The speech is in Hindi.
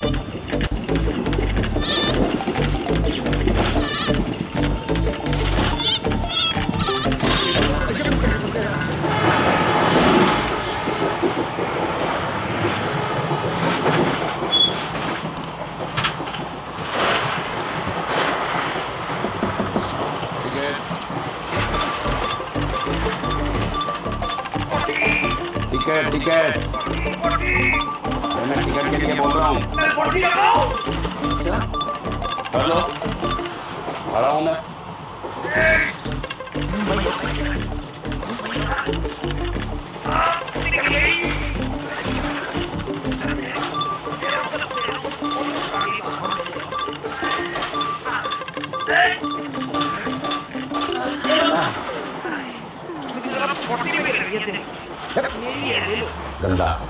टिकट टिकट मैं टिकट के लिए बोल रहा हूँ। अच्छा हेलो आ रहा हूँ मैं। गंदा